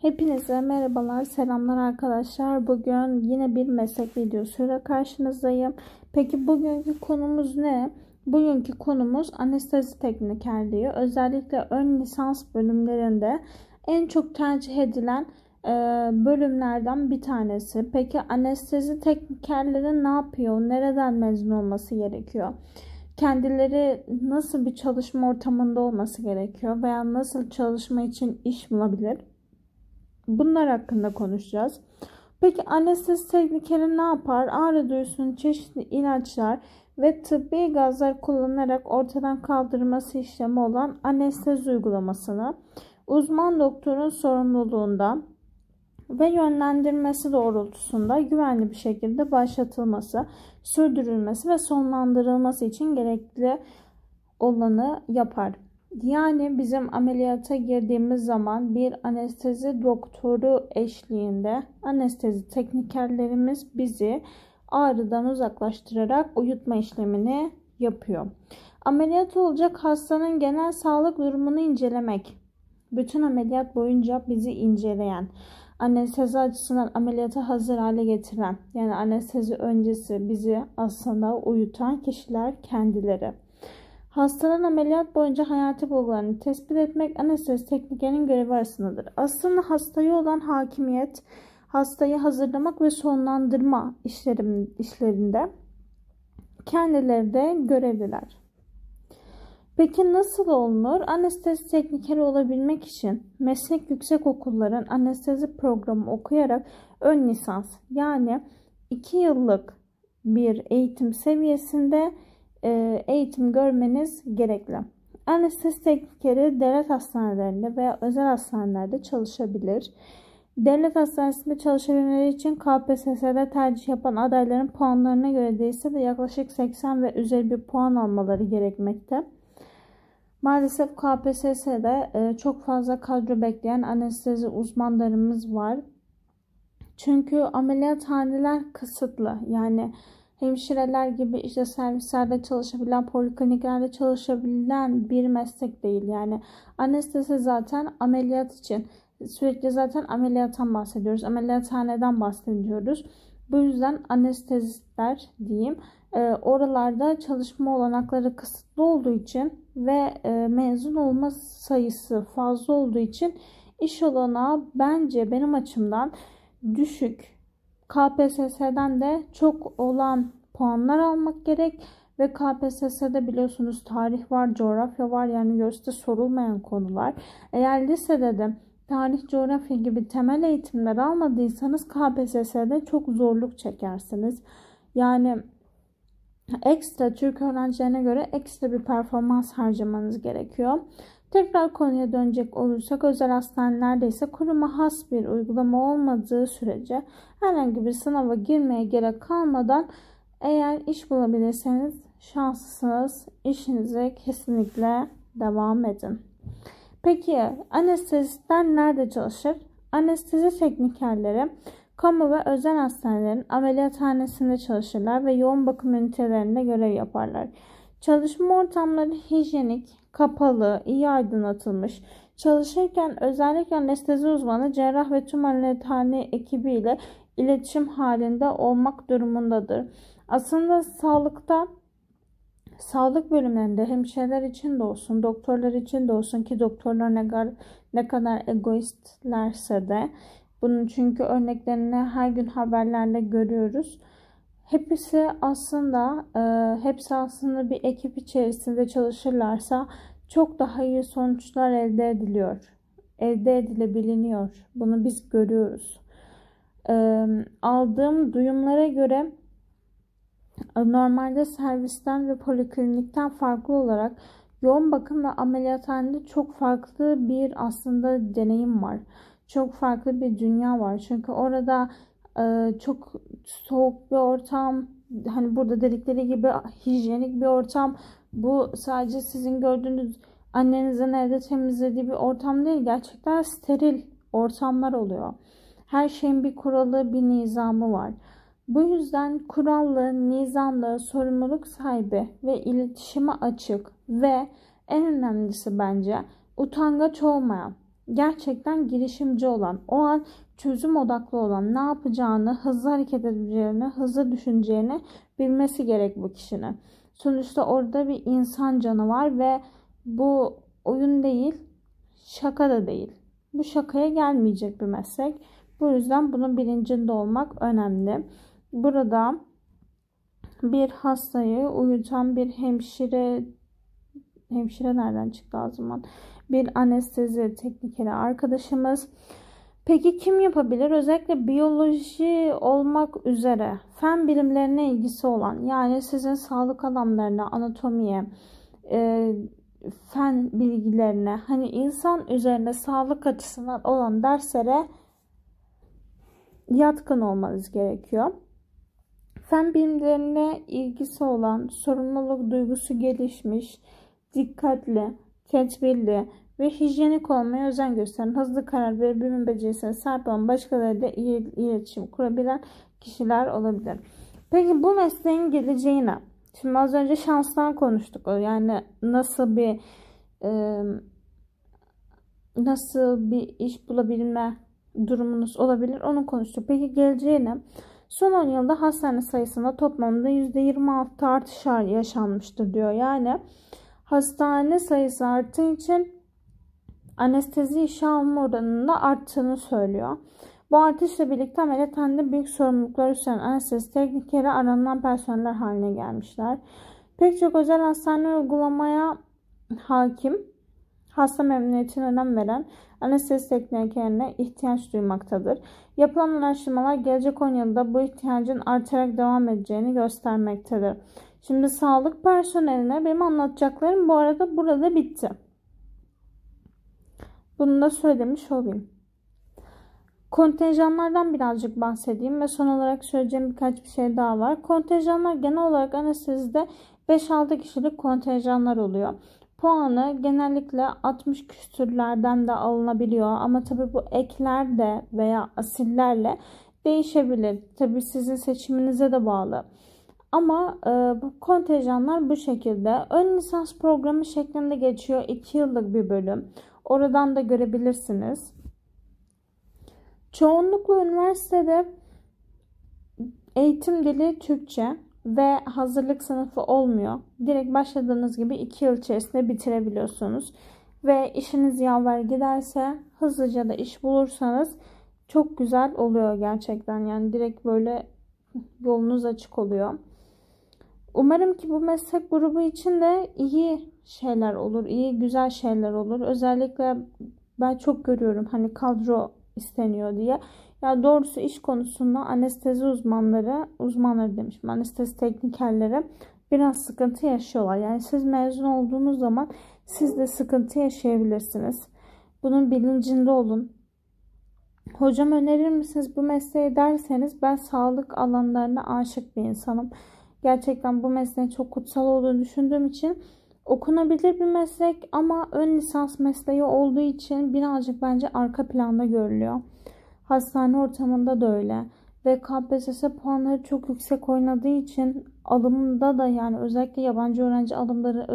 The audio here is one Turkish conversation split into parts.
Hepinize merhabalar, selamlar arkadaşlar. Bugün yine bir meslek videosuyla karşınızdayım. Peki bugünkü konumuz ne? Bugünkü konumuz anestezi teknikerliği. Özellikle ön lisans bölümlerinde en çok tercih edilen bölümlerden bir tanesi. Peki anestezi teknikerleri ne yapıyor? Nereden mezun olması gerekiyor? Kendileri nasıl bir çalışma ortamında olması gerekiyor? Veya nasıl çalışma için iş bulabilir? Bunlar hakkında konuşacağız. Peki anestezi teknikeri ne yapar? Ağrı duyusunun çeşitli ilaçlar ve tıbbi gazlar kullanarak ortadan kaldırması işlemi olan anestezi uygulamasını uzman doktorun sorumluluğunda ve yönlendirmesi doğrultusunda güvenli bir şekilde başlatılması, sürdürülmesi ve sonlandırılması için gerekli olanı yapar. Yani bizim ameliyata girdiğimiz zaman bir anestezi doktoru eşliğinde anestezi teknikerlerimiz bizi ağrıdan uzaklaştırarak uyutma işlemini yapıyor. Ameliyat olacak hastanın genel sağlık durumunu incelemek, bütün ameliyat boyunca bizi inceleyen, anestezi açısından ameliyata hazır hale getiren, yani anestezi öncesi bizi aslında uyutan kişiler kendileri. Hastanın ameliyat boyunca hayati bulgularını tespit etmek anestezi teknikerinin görevi arasındadır. Aslında hastaya olan hakimiyet, hastayı hazırlamak ve sonlandırma işlerinde kendileri de görevliler. Peki nasıl olunur? Anestezi teknikeri olabilmek için meslek yüksekokulların anestezi programı okuyarak ön lisans, yani 2 yıllık bir eğitim seviyesinde eğitim görmeniz gerekli. Anestezi teknikeri devlet hastanelerinde veya özel hastanelerde çalışabilir. Devlet hastanesinde çalışabilmeleri için KPSS'de tercih yapan adayların puanlarına göre değilse de yaklaşık 80 ve üzeri bir puan almaları gerekmekte. Maalesef KPSS'de çok fazla kadro bekleyen anestezi uzmanlarımız var. Çünkü ameliyathaneler kısıtlı. Yani hemşireler gibi işte servislerde çalışabilen, polikliniklerde çalışabilen bir meslek değil. Yani anestezi zaten ameliyat için. Sürekli zaten ameliyattan bahsediyoruz. Ameliyathaneden bahsediyoruz. Bu yüzden anestezistler diyeyim oralarda çalışma olanakları kısıtlı olduğu için ve mezun olma sayısı fazla olduğu için iş olanağı bence benim açımdan düşük. KPSS'den de çok olan puanlar almak gerek ve KPSS'de biliyorsunuz tarih var, coğrafya var, yani göğüste sorulmayan konular. Eğer lisede de tarih, coğrafya gibi temel eğitimler almadıysanız KPSS'de çok zorluk çekersiniz. Yani ekstra Türk öğrencilerine göre ekstra bir performans harcamanız gerekiyor. Tekrar konuya dönecek olursak özel hastanelerde ise kuruma has bir uygulama olmadığı sürece herhangi bir sınava girmeye gerek kalmadan eğer iş bulabilirseniz şanslısınız. İşinize kesinlikle devam edin. Peki anestezistler nerede çalışır? Anestezi teknikerleri kamu ve özel hastanelerin ameliyathanesinde çalışırlar ve yoğun bakım ünitelerinde görev yaparlar. Çalışma ortamları hijyenik, kapalı, iyi aydınlatılmış. Çalışırken özellikle anestezi uzmanı cerrah ve tüm ameliyathane ekibiyle iletişim halinde olmak durumundadır. Aslında sağlık bölümlerinde hemşireler için de olsun, doktorlar için de olsun ki doktorlar ne kadar egoistlerse de bunun çünkü örneklerini her gün haberlerde görüyoruz. Hepsi aslında bir ekip içerisinde çalışırlarsa çok daha iyi sonuçlar elde edilebiliyor. Bunu biz görüyoruz. Aldığım duyumlara göre normalde servisten ve poliklinikten farklı olarak yoğun bakım ve ameliyathanede çok farklı bir aslında deneyim var. Çok farklı bir dünya var. Çünkü orada çok soğuk bir ortam, hani burada dedikleri gibi hijyenik bir ortam. Bu sadece sizin gördüğünüz annenizin evde temizlediği bir ortam değil. Gerçekten steril ortamlar oluyor. Her şeyin bir kuralı, bir nizamı var. Bu yüzden kurallı, nizamlı, sorumluluk sahibi ve iletişime açık ve en önemlisi bence utangaç olmayan, gerçekten girişimci olan, o an çözüm odaklı olan, ne yapacağını, hızlı hareket edeceğini, hızlı düşüneceğini bilmesi gerek bu kişinin. Sonuçta orada bir insan canı var ve bu oyun değil, şaka da değil. Bu şakaya gelmeyecek bir meslek. Bu yüzden bunun bilincinde olmak önemli. Burada bir hastayı uyutan bir hemşire nereden çıktı o zaman? Bir anestezi teknikeri arkadaşımız. Peki kim yapabilir? Özellikle biyoloji olmak üzere fen bilimlerine ilgisi olan, yani sizin sağlık alanlarına, anatomiye, fen bilgilerine, hani insan üzerine sağlık açısından olan derslere yatkın olmanız gerekiyor. Fen bilimlerine ilgisi olan, sorumluluk duygusu gelişmiş, dikkatli, tedbirli ve hijyenik olmaya özen gösteren, hızlı karar verebilme becerisine sahip olan, başkalarıyla iyi iletişim kurabilen kişiler olabilir. Peki bu mesleğin geleceğine, şimdi az önce şanstan konuştuk. Yani nasıl bir iş bulabilme durumunuz olabilir, onu konuştuk. Peki geleceğine, son 10 yılda hastane sayısında toplamda %26 artış yaşanmıştır diyor. Yani hastane sayısı arttığı için anestezi işe alma oranının da arttığını söylüyor. Bu artışla birlikte ameliyathanede büyük sorumluluklar üstlenen anestezi teknikeri aranılan personeller haline gelmişler. Pek çok özel hastane uygulamaya hakim, hasta memnuniyetine önem veren anestezi teknikerine ihtiyaç duymaktadır. Yapılan araştırmalar gelecek 10 yılda bu ihtiyacın artarak devam edeceğini göstermektedir. Şimdi sağlık personeline benim anlatacaklarım bu arada burada bitti. Bunu da söylemiş olayım. Kontenjanlardan birazcık bahsedeyim ve son olarak söyleyeceğim birkaç bir şey daha var. Kontenjanlar genel olarak anestezide 5-6 kişilik kontenjanlar oluyor. Puanı genellikle 60 küsürlerden de alınabiliyor ama tabii bu ekler de veya asillerle değişebilir. Tabii sizin seçiminize de bağlı. Ama bu kontenjanlar bu şekilde. Ön lisans programı şeklinde geçiyor. 2 yıllık bir bölüm. Oradan da görebilirsiniz. Çoğunlukla üniversitede eğitim dili Türkçe ve hazırlık sınıfı olmuyor. Direkt başladığınız gibi 2 yıl içerisinde bitirebiliyorsunuz. Ve işiniz yaver giderse, hızlıca da iş bulursanız çok güzel oluyor gerçekten. Yani direkt böyle yolunuz açık oluyor. Umarım ki bu meslek grubu için de iyi şeyler olur, iyi güzel şeyler olur. Özellikle ben çok görüyorum hani kadro isteniyor diye. Ya doğrusu iş konusunda anestezi uzmanları demişim, anestezi teknikerleri biraz sıkıntı yaşıyorlar. Yani siz mezun olduğunuz zaman siz de sıkıntı yaşayabilirsiniz. Bunun bilincinde olun. Hocam önerir misiniz bu mesleği derseniz, ben sağlık alanlarına aşık bir insanım. Gerçekten bu mesleğin çok kutsal olduğunu düşündüğüm için okunabilir bir meslek ama ön lisans mesleği olduğu için birazcık bence arka planda görülüyor. Hastane ortamında da öyle. Ve KPSS puanları çok yüksek oynadığı için alımda da, yani özellikle yabancı öğrenci alımları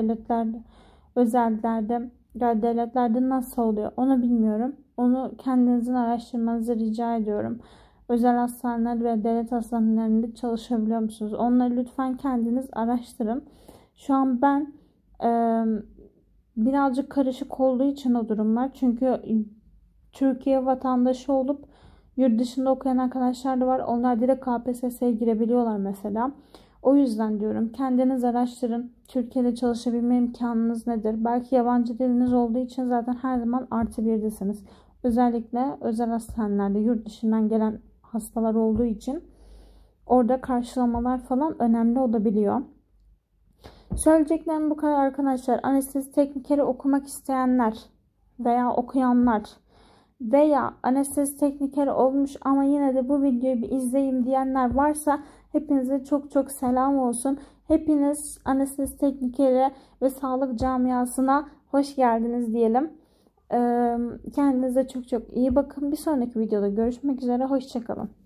devletlerde nasıl oluyor onu bilmiyorum. Onu kendinizin araştırmanızı rica ediyorum. Özel hastaneler ve devlet hastanelerinde çalışabiliyor musunuz? Onları lütfen kendiniz araştırın. Şu an ben birazcık karışık olduğu için o durumlar. Çünkü Türkiye vatandaşı olup yurt dışında okuyan arkadaşlar da var. Onlar direkt KPSS'ye girebiliyorlar mesela. O yüzden diyorum, kendiniz araştırın. Türkiye'de çalışabilme imkanınız nedir? Belki yabancı diliniz olduğu için zaten her zaman +1'desiniz. Özellikle özel hastanelerde yurt dışından gelen hastalar olduğu için orada karşılamalar falan önemli olabiliyor. Söyleyeceklerim bu kadar arkadaşlar. Anestezi teknikeri okumak isteyenler veya okuyanlar veya anestezi teknikeri olmuş ama yine de bu videoyu bir izleyeyim diyenler varsa hepinize çok çok selam olsun. Hepiniz anestezi teknikeri ve sağlık camiasına hoş geldiniz diyelim. Kendinize çok çok iyi bakın. Bir sonraki videoda görüşmek üzere. Hoşça kalın.